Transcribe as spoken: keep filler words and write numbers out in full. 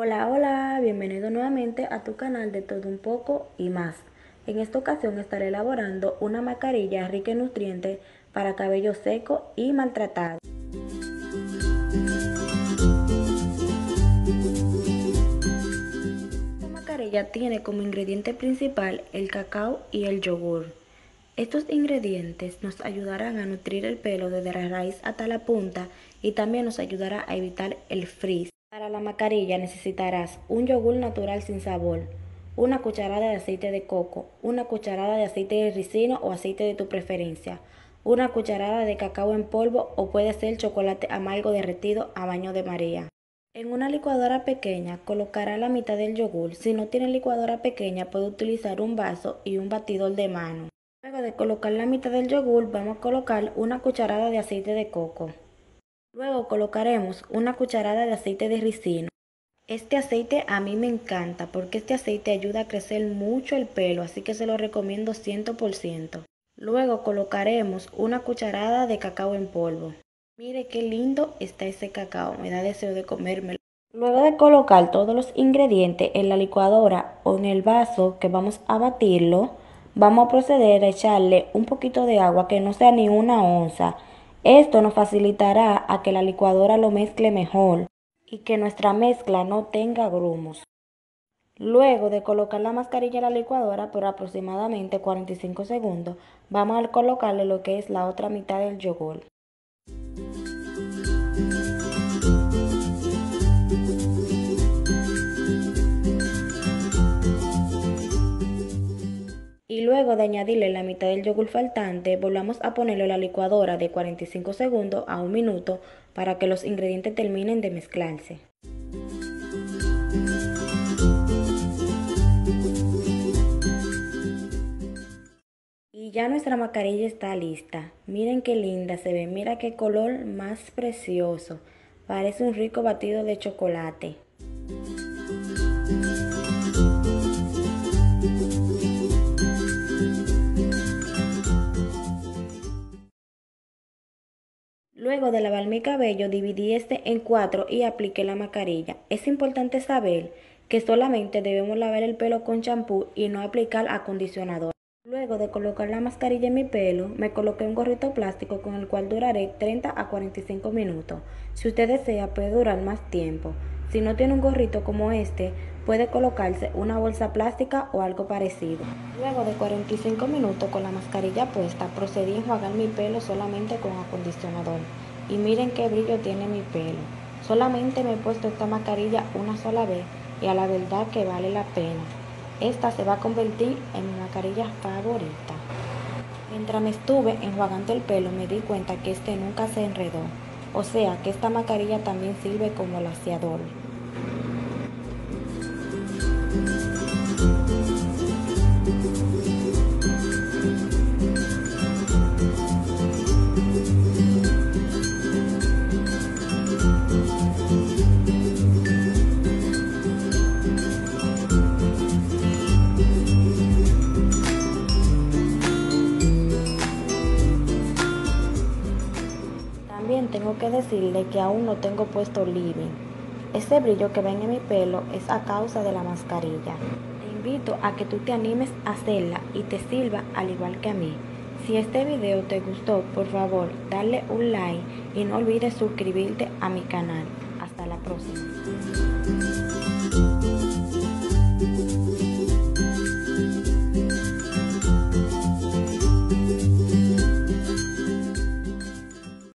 Hola, hola, bienvenido nuevamente a tu canal de Todo Un Poco y Más. En esta ocasión estaré elaborando una mascarilla rica en nutrientes para cabello seco y maltratado. Esta mascarilla tiene como ingrediente principal el cacao y el yogur. Estos ingredientes nos ayudarán a nutrir el pelo desde la raíz hasta la punta y también nos ayudará a evitar el frizz. Para la mascarilla necesitarás un yogur natural sin sabor, una cucharada de aceite de coco, una cucharada de aceite de ricino o aceite de tu preferencia, una cucharada de cacao en polvo o puede ser chocolate amargo derretido a baño de María. En una licuadora pequeña colocará la mitad del yogur. Si no tiene licuadora pequeña puede utilizar un vaso y un batidor de mano. Luego de colocar la mitad del yogur vamos a colocar una cucharada de aceite de coco. Luego colocaremos una cucharada de aceite de ricino. Este aceite a mí me encanta porque este aceite ayuda a crecer mucho el pelo, así que se lo recomiendo cien por ciento. Luego colocaremos una cucharada de cacao en polvo. Mire qué lindo está ese cacao, me da deseo de comérmelo. Luego de colocar todos los ingredientes en la licuadora o en el vaso que vamos a batirlo, vamos a proceder a echarle un poquito de agua que no sea ni una onza. Esto nos facilitará a que la licuadora lo mezcle mejor y que nuestra mezcla no tenga grumos. Luego de colocar la mascarilla en la licuadora por aproximadamente cuarenta y cinco segundos, vamos a colocarle lo que es la otra mitad del yogur. Y luego de añadirle la mitad del yogur faltante, volvamos a ponerlo en la licuadora de cuarenta y cinco segundos a un minuto para que los ingredientes terminen de mezclarse. Y ya nuestra mascarilla está lista. Miren qué linda se ve, mira qué color más precioso. Parece un rico batido de chocolate. Luego de lavar mi cabello, dividí este en cuatro y apliqué la mascarilla. Es importante saber que solamente debemos lavar el pelo con champú y no aplicar acondicionador. Luego de colocar la mascarilla en mi pelo, me coloqué un gorrito plástico con el cual duraré treinta a cuarenta y cinco minutos. Si usted desea, puede durar más tiempo. Si no tiene un gorrito como este, puede colocarse una bolsa plástica o algo parecido. Luego de cuarenta y cinco minutos con la mascarilla puesta, procedí a enjuagar mi pelo solamente con acondicionador. Y miren qué brillo tiene mi pelo. Solamente me he puesto esta mascarilla una sola vez y a la verdad que vale la pena. Esta se va a convertir en mi mascarilla favorita. Mientras me estuve enjuagando el pelo me di cuenta que este nunca se enredó. O sea que esta mascarilla también sirve como laciador. También tengo que decirle que aún no tengo puesto living. Ese brillo que ven en mi pelo es a causa de la mascarilla. Te invito a que tú te animes a hacerla y te sirva al igual que a mí. Si este video te gustó, por favor, dale un like y no olvides suscribirte a mi canal. Hasta la próxima.